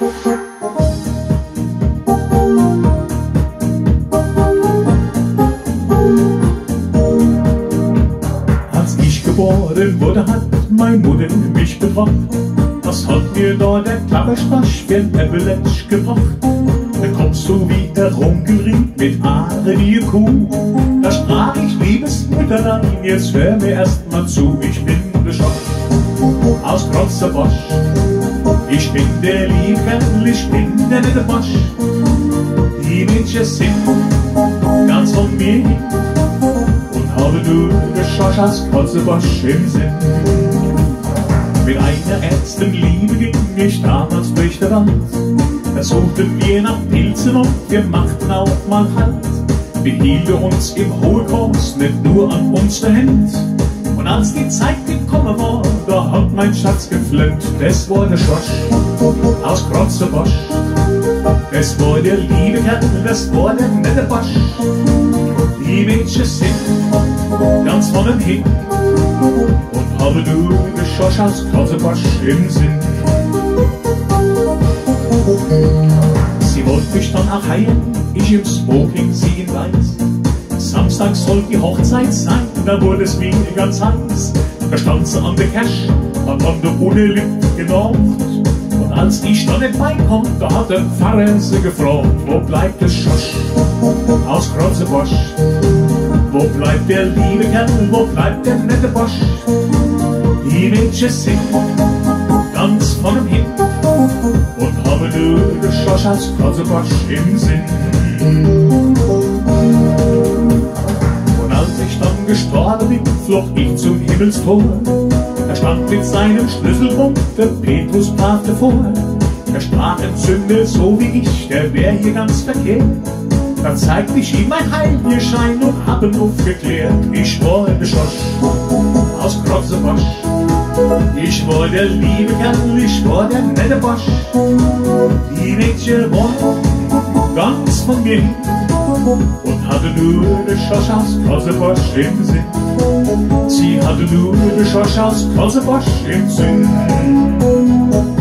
Als ich geboren wurde, hat meine Mutter mich gebracht. Was hat mir da der Klapperspasch für ein Äppeletsch gebracht? Da kommst du wie herumgerieben mit Haare wie eine Kuh. Da sprach ich, liebes Mütterlein, jetzt hör mir erst mal zu. Ich bin der Schock aus Krotzebusch. Ich bin der liebe Kerl, ich bin der nette Bosch. Die Mädchen sind ganz von mir hin und habe nur der Schosch aus Krotzebusch im Sinn. Mit einer ersten Liebe ging ich damals durch den Wald. Da suchten wir nach Pilzen und wir machten auch mal Halt. Wir hielten uns im hohen Kurs nicht nur an uns der Hand. Und als die Zeit gekommen war, da hat mein Schatz geflönt. Das war der Schosch aus Krotzebusch. Das war der liebe Kerl, das war der nette Bosch. Die Mädchen sind ganz von ihm hin und habe nur den Schosch aus Krotzebusch im Sinn. Sie wollte mich dann auch heilen, ich im Smoking, sie in Weiß. Samstag soll die Hochzeit sein, da wurde es mir ganz heiß. Da stand sie an der Cash, hat an der Unilip gedacht. Und als ich dann nicht beikommt, da hat der Pfarrer sie gefragt, wo bleibt der Schosch aus Krotzebusch? Wo bleibt der liebe Kerl, wo bleibt der nette Bosch? Die Mädchen sind ganz von ihm hin und haben nur den Schosch aus Krotzebusch im Sinn. Und als ich dann gestorben bin, floch ich zum Himmelstor. Da stand mit seinem Schlüsselbund der Petrus Paf davor. Der sprach entzündet so wie ich, der wär hier ganz verkehrt. Dann zeigte ich ihm mein Heilschein und hab ihn aufgeklärt. Ich war der Schosch aus Krotzebusch. Ich war der liebe Kerl, ich war der nette Bosch. Die Mädchen waren ganz von mir hin und hatte nur den Schosch aus Krotzebusch im Sinn. Sie hatte nur den Schosch aus Krotzebusch im Sinn.